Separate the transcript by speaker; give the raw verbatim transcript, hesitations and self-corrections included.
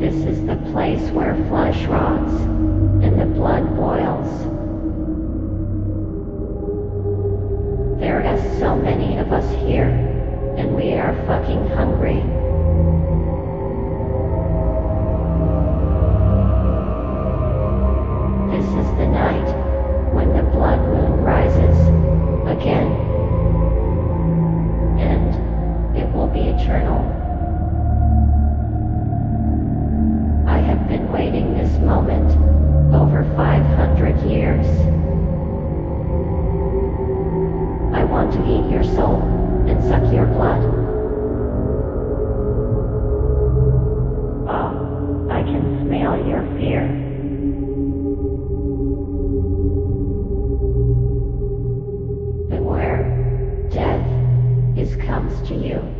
Speaker 1: This is the place where flesh rots and the blood boils. There are so many of us here, and we are fucking hungry. This is the night when the blood moon rises again, and it will be eternal. I have been waiting this moment over five hundred years. I want to eat your soul and suck your blood. Oh, I can smell your fear. Beware, death is comes to you.